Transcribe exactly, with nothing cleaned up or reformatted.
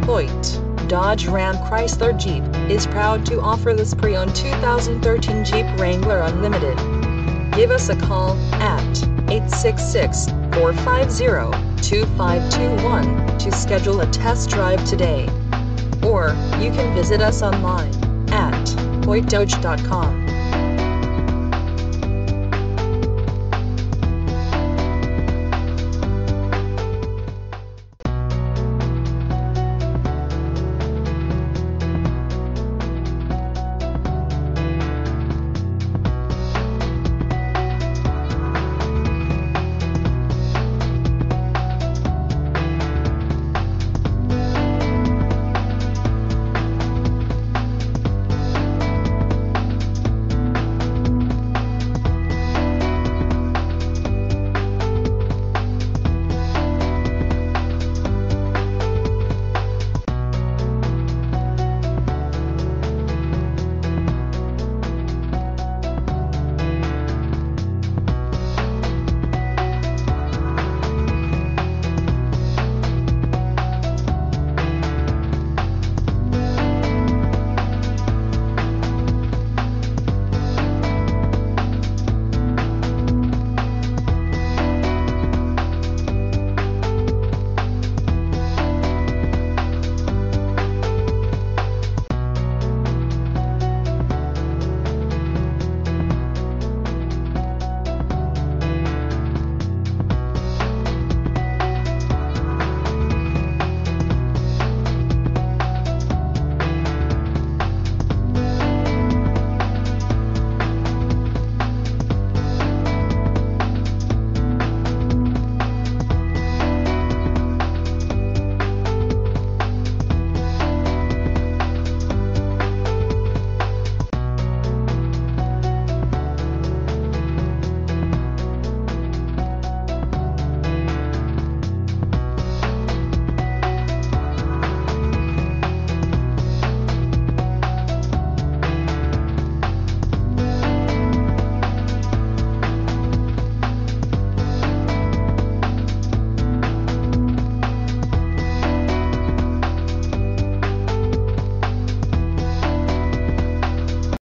Hoyte, Dodge Ram Chrysler Jeep, is proud to offer this pre-owned two thousand thirteen Jeep Wrangler Unlimited. Give us a call at eight six six, four five zero, two five two one to schedule a test drive today. Or, you can visit us online at hoyte dodge dot com.